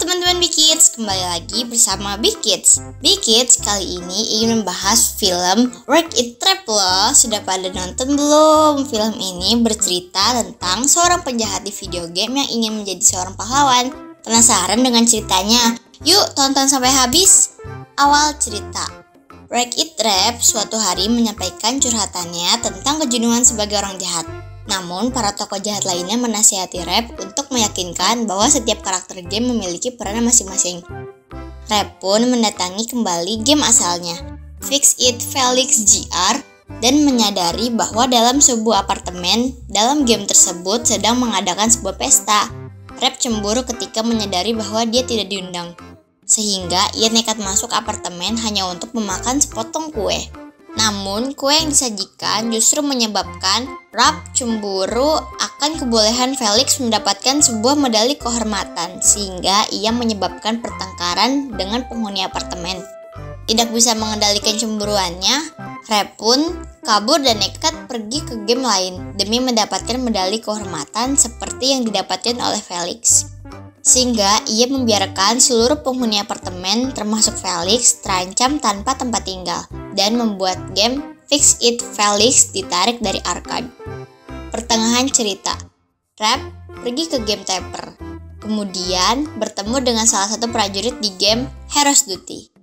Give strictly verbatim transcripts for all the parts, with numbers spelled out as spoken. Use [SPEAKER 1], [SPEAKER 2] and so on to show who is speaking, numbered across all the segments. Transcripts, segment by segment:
[SPEAKER 1] teman-teman B-Kids, kembali lagi bersama B-Kids. B-Kids kali ini ingin membahas film Wreck It Rap loh. Sudah pada nonton belum? Film ini bercerita tentang seorang penjahat di video game yang ingin menjadi seorang pahlawan. Penasaran dengan ceritanya? Yuk tonton sampai habis. Awal cerita. Wreck It Rap suatu hari menyampaikan curhatannya tentang kejenuhan sebagai orang jahat. Namun, para tokoh jahat lainnya menasihati Rap untuk meyakinkan bahwa setiap karakter game memiliki peran masing-masing. Rap pun mendatangi kembali game asalnya, Fix It Felix G R, dan menyadari bahwa dalam sebuah apartemen dalam game tersebut sedang mengadakan sebuah pesta. Rap cemburu ketika menyadari bahwa dia tidak diundang, sehingga ia nekat masuk apartemen hanya untuk memakan sepotong kue. Namun, kue yang disajikan justru menyebabkan Rap cemburu akan kebolehan Felix mendapatkan sebuah medali kehormatan, sehingga ia menyebabkan pertengkaran dengan penghuni apartemen. Tidak bisa mengendalikan cemburuannya, Rap pun kabur dan nekat pergi ke game lain demi mendapatkan medali kehormatan seperti yang didapatkan oleh Felix. Sehingga ia membiarkan seluruh penghuni apartemen termasuk Felix terancam tanpa tempat tinggal dan membuat game Fix It Felix ditarik dari arcade. Pertengahan cerita, Rap pergi ke game Tapper, kemudian bertemu dengan salah satu prajurit di game Heroes Duty,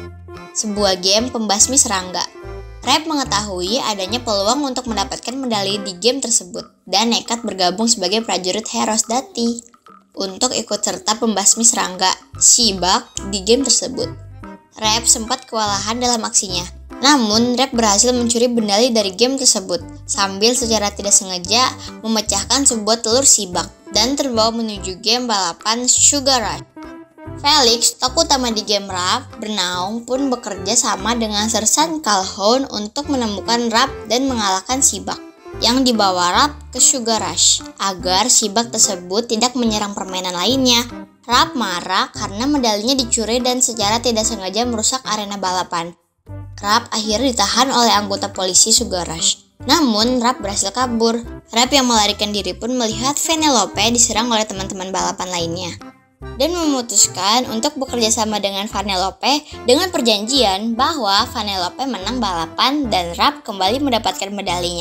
[SPEAKER 1] sebuah game pembasmi serangga. Rap mengetahui adanya peluang untuk mendapatkan medali di game tersebut dan nekat bergabung sebagai prajurit Heroes Duty untuk ikut serta pembasmi serangga Shibak di game tersebut. Rap sempat kewalahan dalam aksinya, namun Rap berhasil mencuri medali dari game tersebut sambil secara tidak sengaja memecahkan sebuah telur Shibak dan terbawa menuju game balapan Sugar Rush. Felix, tokoh utama di game Rap, bernaung pun bekerja sama dengan Sersan Calhoun untuk menemukan Rap dan mengalahkan Shibak yang dibawa Rap ke Sugar Rush agar Shibak tersebut tidak menyerang permainan lainnya. Rap marah karena medalinya dicuri dan secara tidak sengaja merusak arena balapan. Rap akhirnya ditahan oleh anggota polisi Sugar Rush. Namun Rap berhasil kabur. Rap yang melarikan diri pun melihat Vanellope diserang oleh teman-teman balapan lainnya dan memutuskan untuk bekerja sama dengan Vanellope dengan perjanjian bahwa Vanellope menang balapan dan Rap kembali mendapatkan medalinya.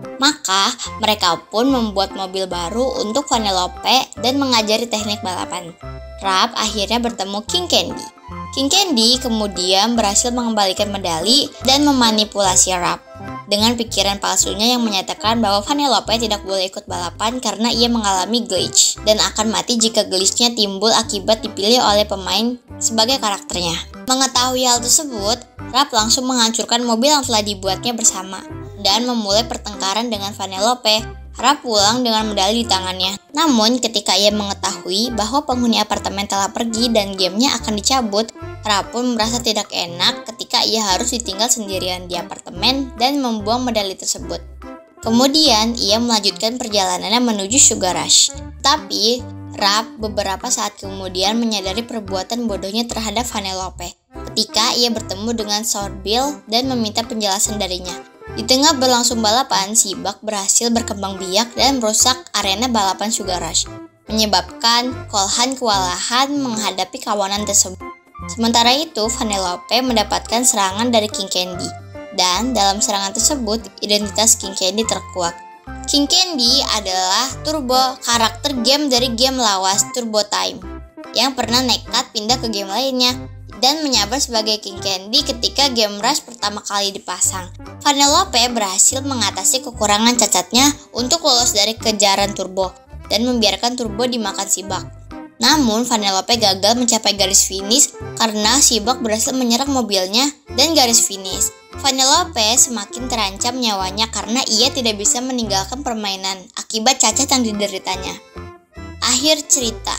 [SPEAKER 1] Maka mereka pun membuat mobil baru untuk Vanellope dan mengajari teknik balapan. Rap akhirnya bertemu King Candy. King Candy kemudian berhasil mengembalikan medali dan memanipulasi Rap dengan pikiran palsunya yang menyatakan bahwa Vanellope tidak boleh ikut balapan karena ia mengalami glitch dan akan mati jika glitchnya timbul akibat dipilih oleh pemain sebagai karakternya. Mengetahui hal tersebut, Rap langsung menghancurkan mobil yang telah dibuatnya bersama dan memulai pertengkaran dengan Vanellope. Rap pulang dengan medali di tangannya. Namun ketika ia mengetahui bahwa penghuni apartemen telah pergi dan gamenya akan dicabut, Rap pun merasa tidak enak ketika ia harus ditinggal sendirian di apartemen dan membuang medali tersebut. Kemudian ia melanjutkan perjalanannya menuju Sugar Rush. Tapi Rap beberapa saat kemudian menyadari perbuatan bodohnya terhadap Vanellope ketika ia bertemu dengan Sword Bill dan meminta penjelasan darinya. Di tengah berlangsung balapan, Shibak berhasil berkembang biak dan merusak arena balapan Sugar Rush, menyebabkan Colhan kewalahan menghadapi kawanan tersebut. Sementara itu, Vanellope mendapatkan serangan dari King Candy, dan dalam serangan tersebut, identitas King Candy terkuak. King Candy adalah turbo karakter game dari game lawas Turbo Time, yang pernah nekat pindah ke game lainnya dan menyabar sebagai King Candy ketika game Rush pertama kali dipasang. Vanellope berhasil mengatasi kekurangan cacatnya untuk lolos dari kejaran Turbo dan membiarkan Turbo dimakan Shibak. Namun Vanellope gagal mencapai garis finish karena Shibak berhasil menyerang mobilnya dan garis finish. Vanellope semakin terancam nyawanya karena ia tidak bisa meninggalkan permainan akibat cacat yang dideritanya. Akhir cerita.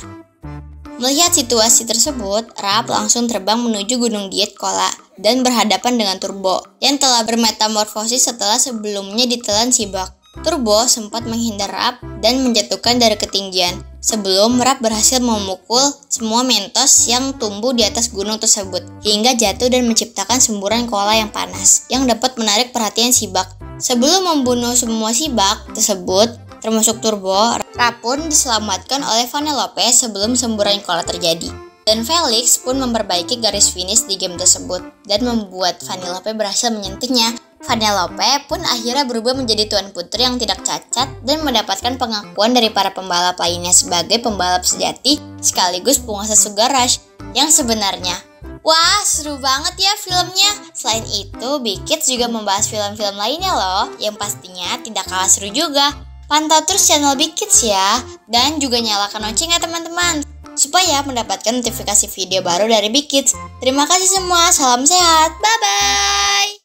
[SPEAKER 1] Melihat situasi tersebut, Rap langsung terbang menuju Gunung Diet Cola dan berhadapan dengan Turbo yang telah bermetamorfosis setelah sebelumnya ditelan Shibak. Turbo sempat menghindar Rap dan menjatuhkan dari ketinggian sebelum Rap berhasil memukul semua Mentos yang tumbuh di atas gunung tersebut hingga jatuh dan menciptakan semburan cola yang panas yang dapat menarik perhatian Shibak. Sebelum membunuh semua Shibak tersebut, termasuk Turbo, Ra pun diselamatkan oleh Vanellope sebelum semburan Cola terjadi. Dan Felix pun memperbaiki garis finish di game tersebut dan membuat Vanellope berhasil menyentuhnya. Vanellope pun akhirnya berubah menjadi tuan putri yang tidak cacat dan mendapatkan pengakuan dari para pembalap lainnya sebagai pembalap sejati sekaligus penguasa Sugar Rush yang sebenarnya. Wah, seru banget ya filmnya. Selain itu, Big Kids juga membahas film-film lainnya loh, yang pastinya tidak kalah seru juga. Pantau terus channel Big Kids ya, dan juga nyalakan lonceng ya teman-teman, supaya mendapatkan notifikasi video baru dari Big Kids. Terima kasih semua, salam sehat, bye-bye!